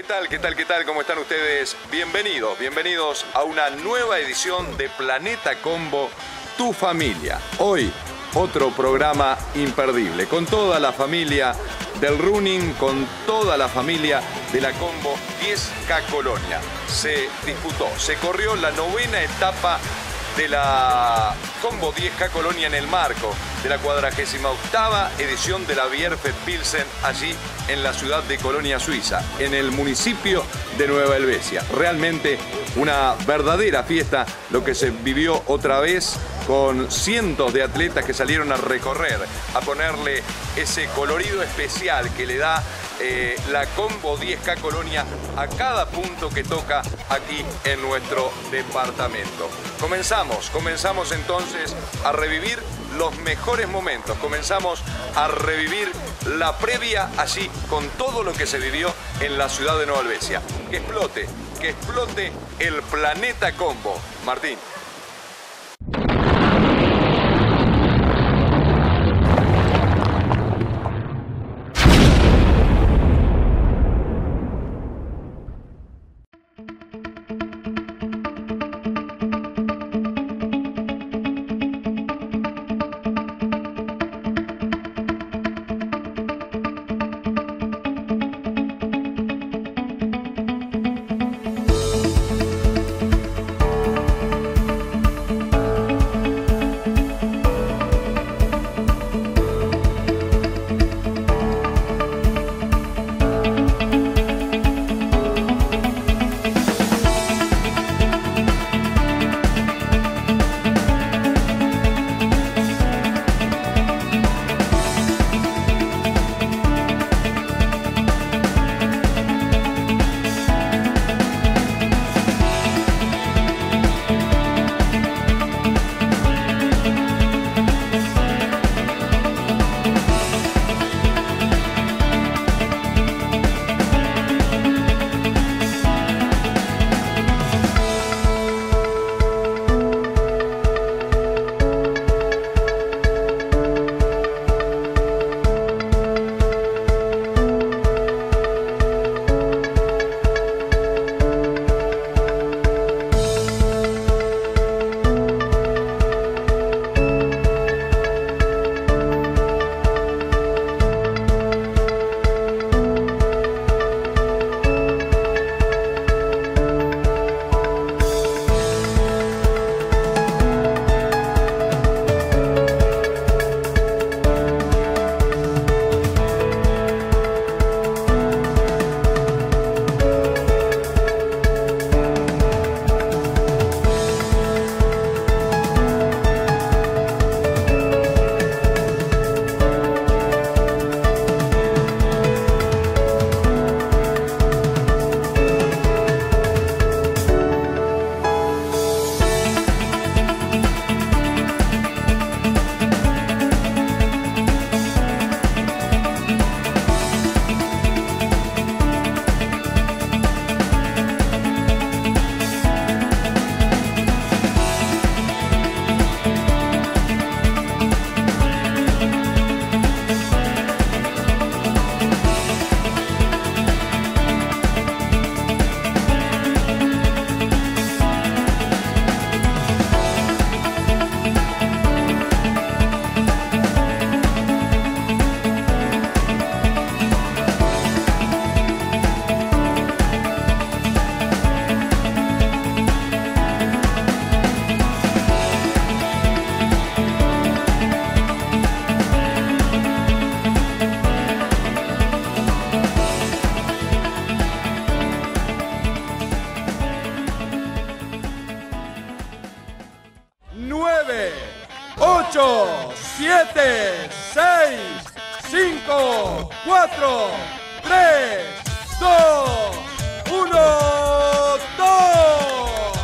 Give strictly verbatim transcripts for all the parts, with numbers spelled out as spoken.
¿Qué tal? ¿Qué tal? ¿Qué tal? ¿Cómo están ustedes? Bienvenidos, bienvenidos a una nueva edición de Planeta Combo, tu familia. Hoy, otro programa imperdible, con toda la familia del running, con toda la familia de la Combo diez K Colonia. Se disputó, se corrió la novena etapa de la Combo diez K Colonia en el marco de la cuadragésima octava edición de la Bierfest Pilsen, allí en la ciudad de Colonia, Suiza, en el municipio de Nueva Helvecia. Realmente una verdadera fiesta lo que se vivió otra vez, con cientos de atletas que salieron a recorrer, a ponerle ese colorido especial que le da eh, la Combo diez K Colonia a cada punto que toca aquí en nuestro departamento. Comenzamos, comenzamos entonces a revivir los mejores momentos, comenzamos a revivir la previa allí con todo lo que se vivió en la ciudad de Nueva Helvecia. Que explote, que explote el Planeta Combo. Martín. ocho, siete, seis, cinco, cuatro, tres, dos, uno, dos.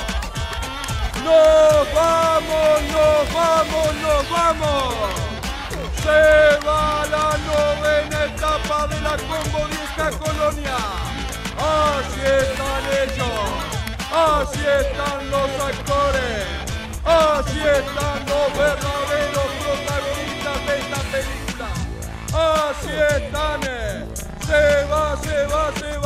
Nos vamos, nos vamos, nos vamos. Se va la novena etapa de la Combo diez K Colonia. Así están ellos, así están los actores, así están los verdaderos protagonistas de esta película. Así están, se va, se va, se va.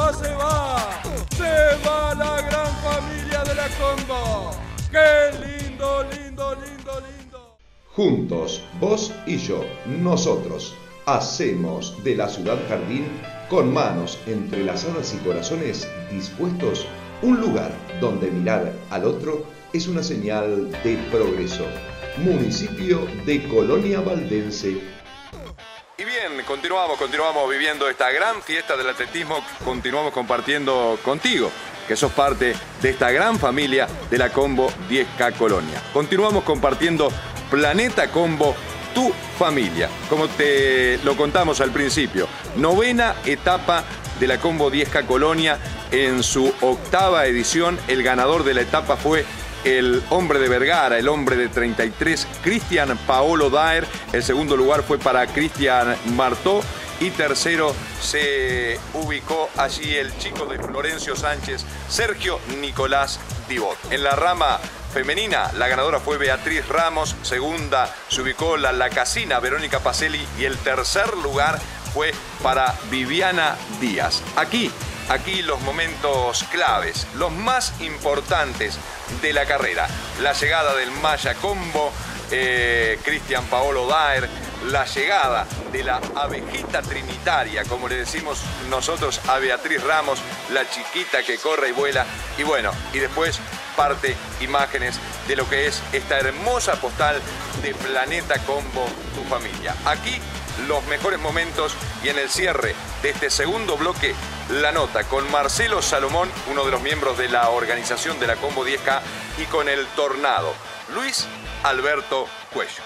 va, se va. Se va la gran familia de la Combo. ¡Qué lindo, lindo, lindo, lindo! Juntos, vos y yo, nosotros, hacemos de la ciudad jardín, con manos entrelazadas y corazones dispuestos, un lugar donde mirar al otro es una señal de progreso. Municipio de Colonia Valdense. Y bien, continuamos, continuamos viviendo esta gran fiesta del atletismo, continuamos compartiendo contigo, que sos parte de esta gran familia de la Combo diez K Colonia. Continuamos compartiendo Planeta Combo, tu familia. Como te lo contamos al principio, novena etapa de la Combo diez K Colonia. En su octava edición, el ganador de la etapa fue el hombre de Vergara, el hombre de treinta y tres, Cristian Paolo Daer. El segundo lugar fue para Cristian Martó. Y tercero se ubicó allí el chico de Florencio Sánchez, Sergio Nicolás Dibot. En la rama femenina, la ganadora fue Beatriz Ramos. Segunda se ubicó la lacasina Verónica Pacelli. Y el tercer lugar fue para Viviana Díaz. Aquí, aquí los momentos claves, los más importantes de la carrera. La llegada del Maya Combo, eh, Cristian Paolo Daer, la llegada de la abejita trinitaria, como le decimos nosotros a Beatriz Ramos, la chiquita que corre y vuela. Y bueno, y después parte, imágenes de lo que es esta hermosa postal de Planeta Combo, tu familia. Aquí los mejores momentos y en el cierre de este segundo bloque, la nota con Marcelo Salomón, uno de los miembros de la organización de la Combo diez K, y con el Tornado, Luis Alberto Cuello.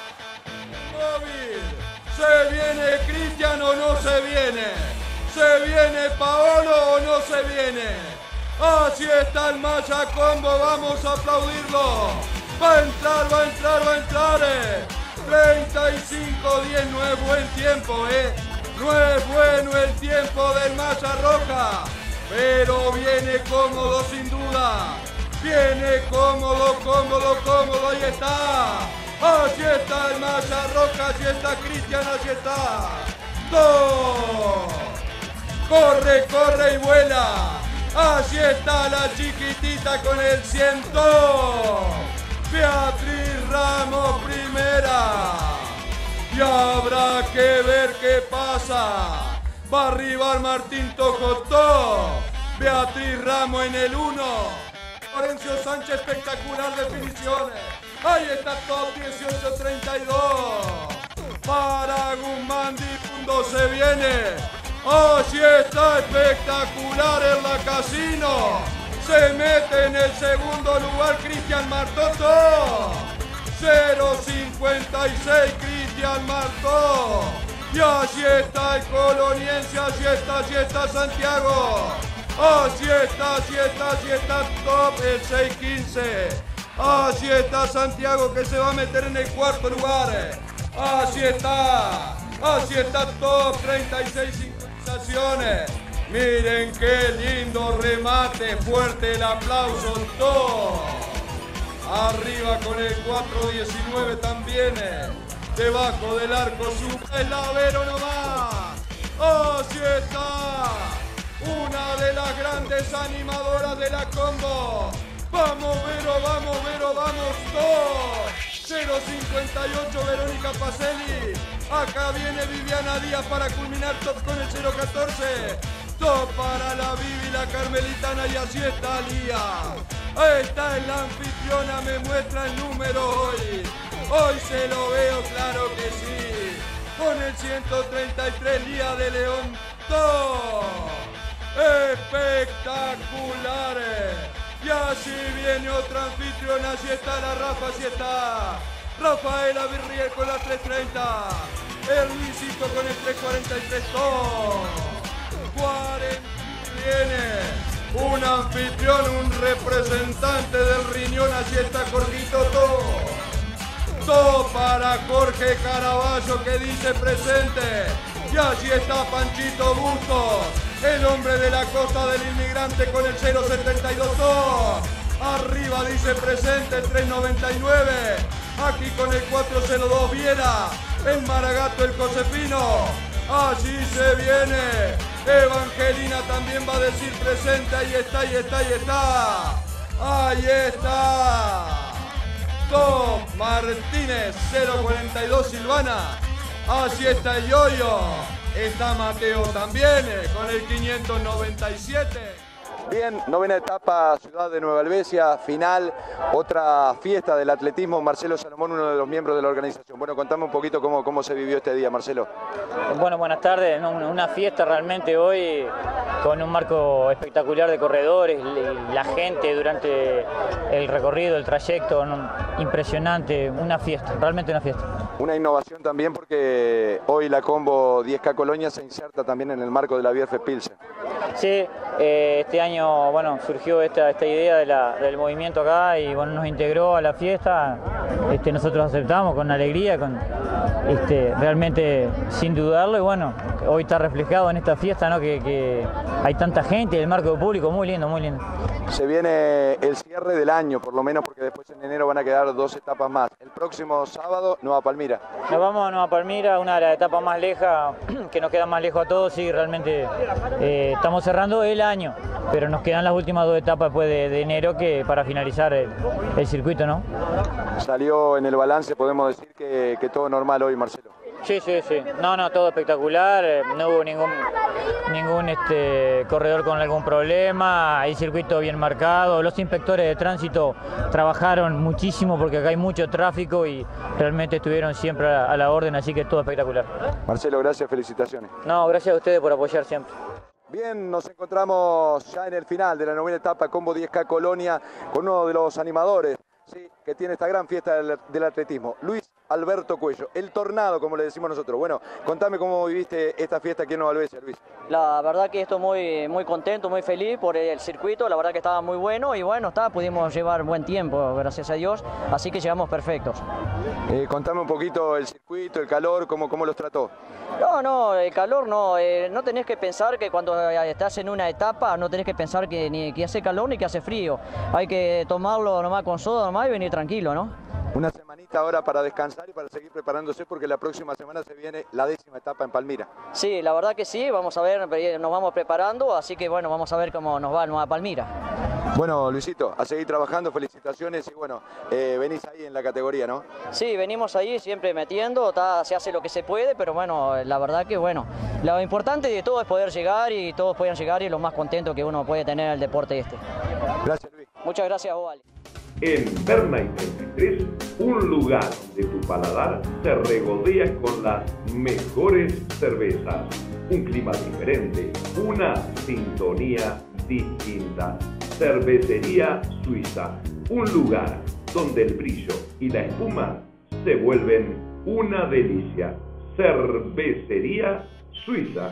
¿Se viene Cristian o no se viene? ¿Se viene Paolo o no se viene? Así está el Maya Combo, vamos a aplaudirlo. Va a entrar, va a entrar, va a entrar. Eh. treinta y cinco diez, no es buen tiempo, ¿eh? No es bueno el tiempo del Maya Roja, pero viene cómodo sin duda. Viene cómodo, cómodo, cómodo, ahí está. Allí está el Maya Roja, allí está Cristian, allí está. ¡Dos! Corre, corre y vuela. Allí está la chiquitita con el ciento. Beatriz Ramos primera. Y habrá que ver qué pasa. Va a arribar Martín Tocotó. Beatriz Ramos en el uno. Florencio Sánchez, espectacular definiciones. Ahí está top dieciocho treinta y dos. Para Guzmán Difundo se viene. Allí está espectacular en la Casino. Se mete en el segundo lugar Cristian Martó. cero cincuenta y seis Cristian Martó. Y allí está el coloniense, allí está, allí está Santiago. Allí está, allí está, allí está top el seis quince. Allí está Santiago que se va a meter en el cuarto lugar. Allí está, allí está top treinta y seis sincronizaciones. Miren qué lindo remate, fuerte el aplauso top. Arriba con el cuatro diecinueve también. Debajo del arco sube el Avero nomás. Allí está. Una de las grandes animadoras de la Combo. Vamos, Vero, vamos, Vero, vamos, dos. cero cincuenta y ocho Verónica Pacelli. Acá viene Viviana Díaz para culminar top con el cero catorce. Top para la Vivi, la Carmelitana, y así está Lía. Ahí está la anfitriona, me muestra el número hoy. Hoy se lo veo, claro que sí. Con el ciento treinta y tres Lía de León. Top. Espectaculares. Y así viene otra anfitriona, así está la Rafa, así está Rafaela Virriel con la tres treinta, el Luisito con el tres cuarenta y tres, cuarenta viene un anfitrión, un representante del riñón, así está Jorgito todo. Todo para Jorge Caraballo que dice presente. Y allí está Panchito Bustos, el hombre de la costa del inmigrante con el cero setenta y dos. Arriba dice presente el tres noventa y nueve. Aquí con el cuatro cero dos Viera, el Maragato, el Josefino. Allí se viene Evangelina también va a decir presente. Ahí está, ahí está, ahí está. Ahí está. Tom Martínez, cero cuarenta y dos Silvana. Así está el Yoyo. Está Mateo también con el quinientos noventa y siete. Bien, novena etapa, Ciudad de Nueva Helvecia, final, otra fiesta del atletismo. Marcelo Salomón, uno de los miembros de la organización. Bueno, contame un poquito cómo, cómo se vivió este día, Marcelo. Bueno, buenas tardes. Una fiesta realmente hoy con un marco espectacular de corredores, la gente durante el recorrido, el trayecto, impresionante, una fiesta, realmente una fiesta. Una innovación también porque hoy la combo diez K Colonia se inserta también en el marco de la Bierfe Pilsen. Sí, eh, este año bueno, surgió esta, esta idea de la, del movimiento acá y bueno, nos integró a la fiesta. Este, nosotros aceptamos con alegría, con, este, realmente sin dudarlo, y bueno, hoy está reflejado en esta fiesta, ¿no? que, que hay tanta gente, el marco público, muy lindo, muy lindo. Se viene el cierre del año, por lo menos, porque después en enero van a quedar dos etapas más. El próximo sábado, Nueva Palmira. Nos vamos a Nueva Palmira, una de las etapas más lejas, que nos queda más lejos a todos, y realmente eh, estamos cerrando el año, pero nos quedan las últimas dos etapas después de, de enero que para finalizar el, el circuito, ¿no? Salió en el balance, podemos decir que, que todo normal hoy, Marcelo. Sí, sí, sí. No, no, todo espectacular. No hubo ningún, ningún este, corredor con algún problema. El circuito bien marcado. Los inspectores de tránsito trabajaron muchísimo porque acá hay mucho tráfico y realmente estuvieron siempre a, a la orden, así que todo espectacular. Marcelo, gracias, felicitaciones. No, gracias a ustedes por apoyar siempre. Bien, nos encontramos ya en el final de la novena etapa Combo diez K Colonia con uno de los animadores, sí, que tiene esta gran fiesta del, del atletismo, Luis Alberto Cuello, el tornado, como le decimos nosotros. Bueno, contame cómo viviste esta fiesta aquí en Nueva Helvecia, Luis. La verdad que estoy muy, muy contento, muy feliz por el circuito, la verdad que estaba muy bueno y bueno, está, pudimos llevar buen tiempo, gracias a Dios, así que llegamos perfectos. Eh, contame un poquito el circuito, el calor, cómo, cómo los trató. No, no, el calor no, eh, no tenés que pensar que cuando estás en una etapa no tenés que pensar que ni que hace calor ni que hace frío, hay que tomarlo nomás con soda nomás y venir tranquilo, ¿no? Una semanita ahora para descansar y para seguir preparándose porque la próxima semana se viene la décima etapa en Palmira. Sí, la verdad que sí, vamos a ver, nos vamos preparando, así que bueno, vamos a ver cómo nos va Nueva Palmira. Bueno, Luisito, a seguir trabajando, felicitaciones y bueno, eh, venís ahí en la categoría, ¿no? Sí, venimos ahí siempre metiendo, ta, se hace lo que se puede, pero bueno, la verdad que bueno, lo importante de todo es poder llegar y todos puedan llegar y lo más contento que uno puede tener en el deporte este. Gracias, Luis. Muchas gracias a vos, Ale. En Berna treinta y tres, un lugar de tu paladar se regodea con las mejores cervezas. Un clima diferente, una sintonía distinta. Cervecería Suiza, un lugar donde el brillo y la espuma se vuelven una delicia. Cervecería Suiza.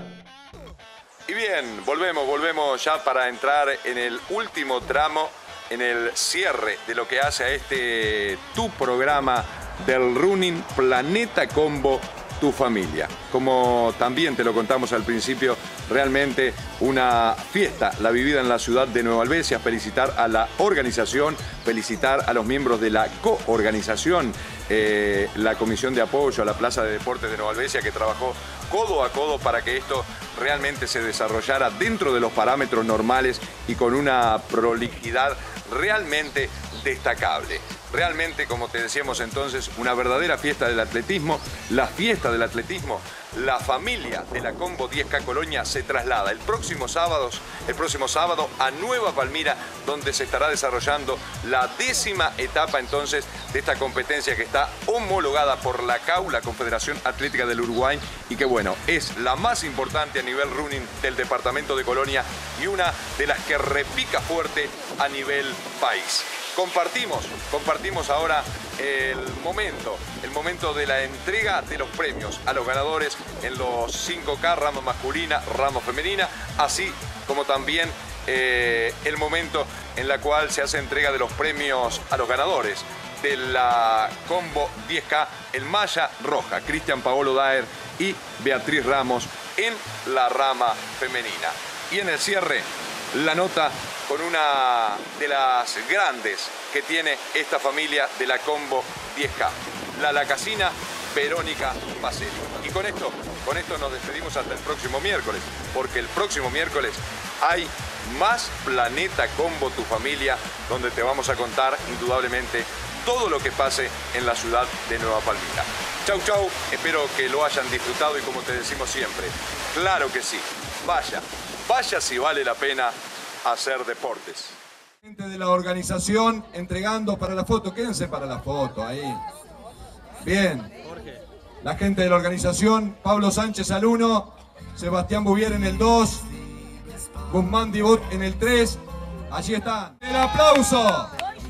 Y bien, volvemos, volvemos ya para entrar en el último tramo, en el cierre de lo que hace a este tu programa del running Planeta Combo Tu Familia. Como también te lo contamos al principio, realmente una fiesta la vivida en la ciudad de Nueva Helvecia. Felicitar a la organización, felicitar a los miembros de la coorganización, eh, la Comisión de Apoyo a la Plaza de Deportes de Nueva Helvecia, que trabajó codo a codo para que esto realmente se desarrollara dentro de los parámetros normales y con una prolijidad realmente destacable. Realmente, como te decíamos entonces, una verdadera fiesta del atletismo. La fiesta del atletismo, la familia de la Combo diez K Colonia se traslada el próximo sábado, el próximo sábado a Nueva Palmira, donde se estará desarrollando la décima etapa entonces de esta competencia que está homologada por la C A U, la Confederación Atlética del Uruguay, y que bueno, es la más importante a nivel running del departamento de Colonia y una de las que repica fuerte a nivel país. Compartimos, compartimos ahora el momento, el momento de la entrega de los premios a los ganadores en los cinco K, rama masculina, rama femenina, así como también eh, el momento en la cual se hace entrega de los premios a los ganadores de la Combo diez K, el malla roja, Cristian Paolo Daer y Beatriz Ramos en la rama femenina. Y en el cierre, la nota con una de las grandes que tiene esta familia de la Combo diez K. La Lacasina Verónica Pacelli. Y con esto, con esto nos despedimos hasta el próximo miércoles, porque el próximo miércoles hay más Planeta Combo Tu Familia, donde te vamos a contar indudablemente todo lo que pase en la ciudad de Nueva Palmira. Chau, chau, espero que lo hayan disfrutado y como te decimos siempre, claro que sí, vaya, vaya si vale la pena hacer deportes. Gente de la organización entregando para la foto, quédense para la foto ahí. Bien, la gente de la organización, Pablo Sánchez al uno, Sebastián Bouvier en el dos, Guzmán Dibut en el tres, allí están. ¡El aplauso!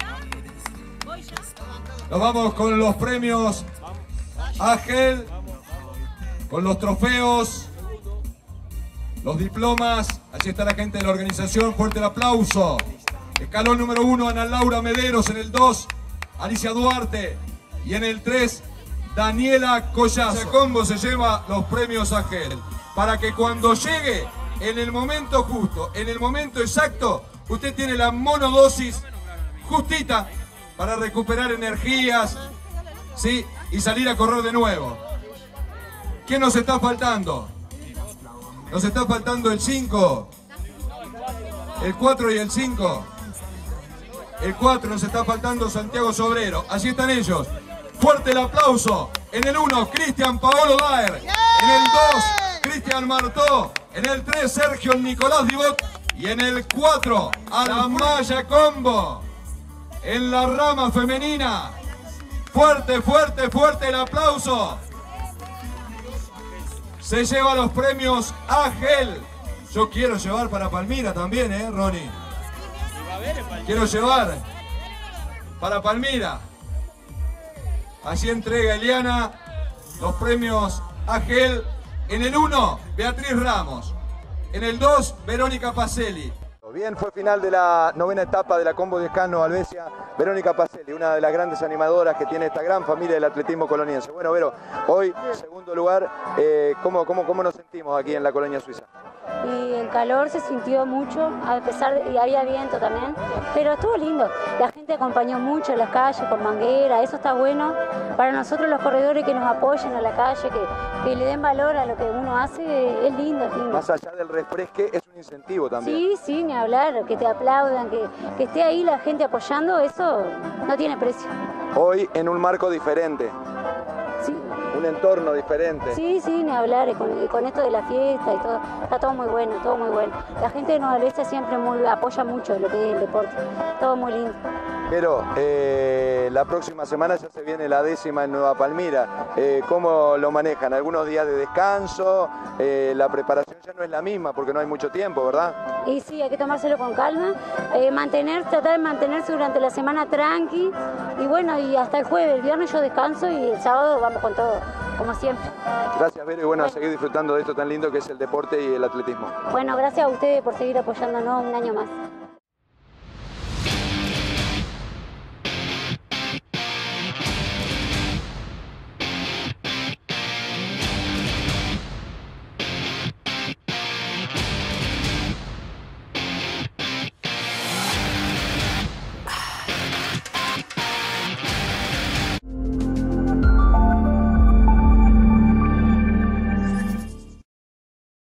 Nos vamos con los premios Ángel, con los trofeos, los diplomas. Allí está la gente de la organización, fuerte el aplauso. Escalón número uno, Ana Laura Mederos. En el dos, Alicia Duarte. Y en el tres, Daniela Collazo. Combo se lleva los premios Ángel, para que cuando llegue en el momento justo, en el momento exacto, usted tiene la monodosis justita para recuperar energías, ¿sí? Y salir a correr de nuevo. ¿Qué nos está faltando? Nos está faltando el cinco, el cuatro y el cinco. El cuatro nos está faltando Santiago Sobrero. Allí están ellos. Fuerte el aplauso. En el uno, Cristian Paolo Daer. En el dos, Cristian Martó. En el tres, Sergio Nicolás Dibot. Y en el cuatro, Alamaya Combo. En la rama femenina. Fuerte, fuerte, fuerte el aplauso. Se lleva los premios Ángel. Yo quiero llevar para Palmira también, ¿eh, Ronnie? Quiero llevar para Palmira. Allí entrega Eliana los premios Ángel. En el uno, Beatriz Ramos. En el dos, Verónica Pacelli. Bien, fue final de la novena etapa de la Combo de Escano Alvesia, Verónica Pacelli, una de las grandes animadoras que tiene esta gran familia del atletismo coloniense. Bueno, Vero, hoy, segundo lugar, eh, ¿cómo, cómo, ¿cómo nos sentimos aquí en la colonia suiza? Y el calor se sintió mucho, a pesar de, y había viento también, pero estuvo lindo. La gente acompañó mucho en las calles con manguera, eso está bueno. Para nosotros los corredores que nos apoyen a la calle, que, que le den valor a lo que uno hace, es lindo, es lindo. Más allá del refresque, es un incentivo también. Sí, sí, ni hablar, que te aplaudan, que, que esté ahí la gente apoyando, eso no tiene precio. Hoy en un marco diferente. Sí. Un entorno diferente. Sí, sí, ni hablar, con, con esto de la fiesta y todo, está todo muy bueno, todo muy bueno. La gente de Nueva Alvesia siempre muy, apoya mucho lo que es el deporte, todo muy lindo. Pero eh, la próxima semana ya se viene la décima en Nueva Palmira. Eh, ¿Cómo lo manejan? ¿Algunos días de descanso? Eh, la preparación ya no es la misma porque no hay mucho tiempo, ¿verdad? Y sí, hay que tomárselo con calma, eh, mantener, tratar de mantenerse durante la semana tranqui y bueno, y hasta el jueves, el viernes yo descanso y el sábado vamos con todo, como siempre. Gracias, Vero, y bueno, a seguir disfrutando de esto tan lindo que es el deporte y el atletismo. Bueno, gracias a ustedes por seguir apoyándonos un año más.